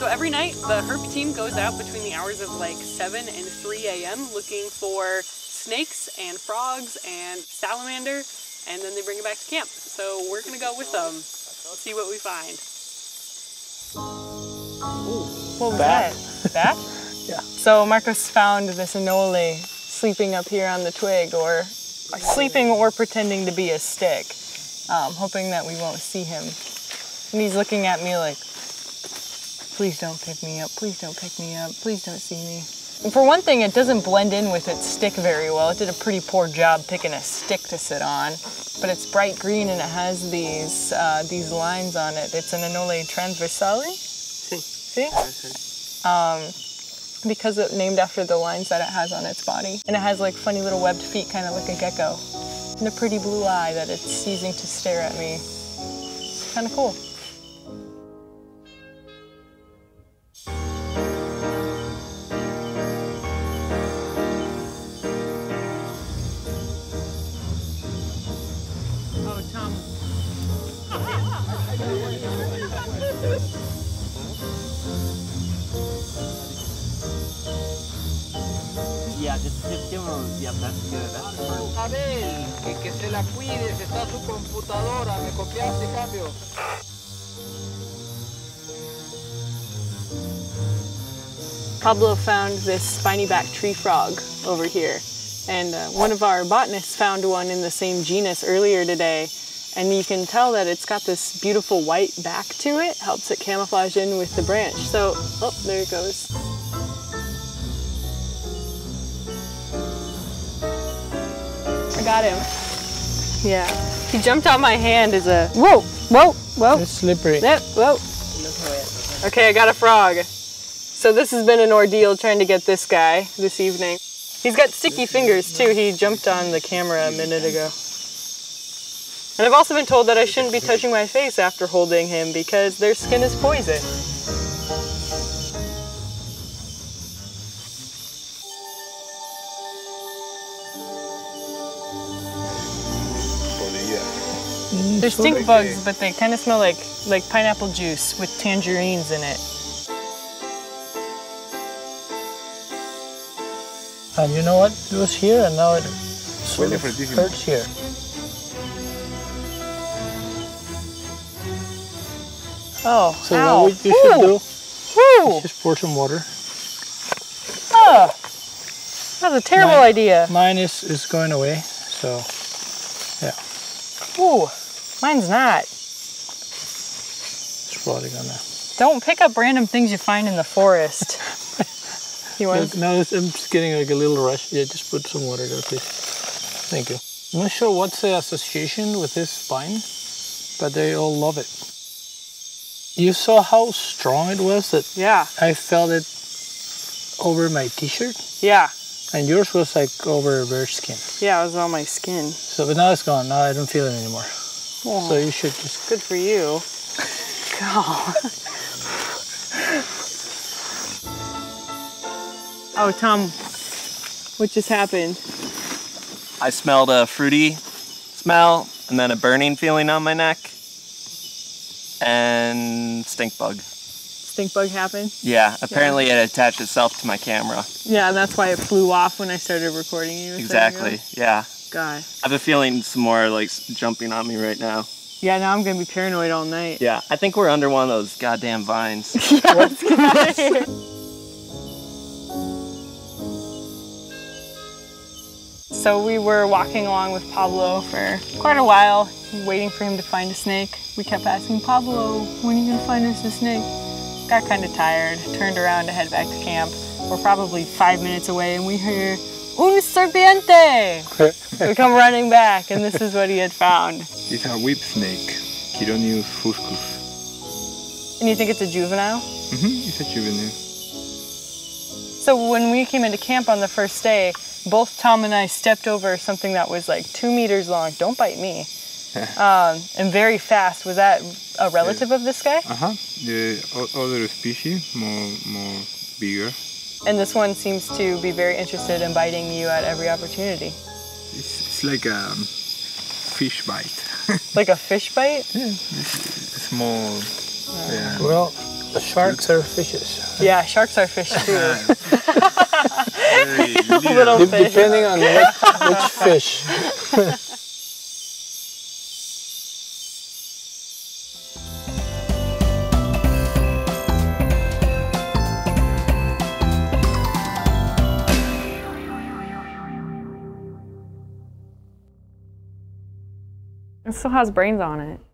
So every night the herp team goes out between the hours of like 7 and 3 a.m. looking for snakes and frogs and salamander, and then they bring it back to camp. So we're gonna go with them, see what we find. Ooh, what was that? Bat? Yeah. So Marcos found this anole sleeping up here on the twig, or sleeping or pretending to be a stick, hoping that we won't see him. And he's looking at me like, please don't pick me up, please don't pick me up, please don't see me. And for one thing, it doesn't blend in with its stick very well. It did a pretty poor job picking a stick to sit on, but it's bright green and it has these lines on it. It's an anole transversale. See? Because it's named after the lines that it has on its body. And it has like funny little webbed feet, kind of like a gecko. And a pretty blue eye that it's using to stare at me. It's kind of cool. Oh, Tom. Yeah, just that's good. Abel, que se la cuides, está su computadora, me copiaste, cambio. Pablo found this spiny back tree frog over here. And one of our botanists found one in the same genus earlier today. And you can tell that it's got this beautiful white back to it, helps it camouflage in with the branch. So, oh, there it goes. I got him. Yeah. He jumped on my hand as a, whoa, whoa, whoa. It's slippery. Yep, whoa. Okay, I got a frog. So this has been an ordeal trying to get this guy this evening. He's got sticky fingers too. He jumped on the camera a minute ago. And I've also been told that I shouldn't be touching my face after holding him because their skin is poison. They're stink bugs, but they kind of smell like pineapple juice with tangerines in it. And you know what? It was here and now it sort of hurts here. Oh, so ow. what you should do is just pour some water. Oh, that's a terrible idea. Mine is going away, so yeah. Ooh, mine's not. It's probably gonna. Don't pick up random things you find in the forest. You want? No, I'm just getting like a little rush. Yeah, just put some water there, please. Thank you. I'm not sure what's the association with this vine, but they all love it. You saw how strong it was that I felt it over my t-shirt? Yeah. And yours was like over bare skin. Yeah, it was on my skin. So, but now it's gone. Now I don't feel it anymore. Oh, so you should just... Good for you. God. Oh, Tom, what just happened? I smelled a fruity smell and then a burning feeling on my neck. And stink bug. Stink bug happened? Yeah, apparently it attached itself to my camera. Yeah, and that's why it flew off when I started recording you. Exactly, yeah. God. I have a feeling some more like jumping on me right now. Yeah, now I'm gonna be paranoid all night. Yeah, I think we're under one of those goddamn vines. Yeah, let's get out of here. So we were walking along with Pablo for quite a while, waiting for him to find a snake. We kept asking, Pablo, when are you gonna find us a snake? Got kind of tired, turned around to head back to camp. We're probably 5 minutes away and we hear, un serpiente! We come running back and this is what he had found. It's a whip snake, Chironius fuscus. And you think it's a juvenile? Mm-hmm, it's a juvenile. So when we came into camp on the first day, both Tom and I stepped over something that was like 2 meters long. Don't bite me. And very fast. Was that a relative of this guy? The other species, more bigger. And this one seems to be very interested in biting you at every opportunity. It's like a fish bite. Like a fish bite? Yeah, it's small. Well, The sharks are fishes. Yeah, sharks are fish too. Very Little fish. Depending on which fish. It still has brains on it.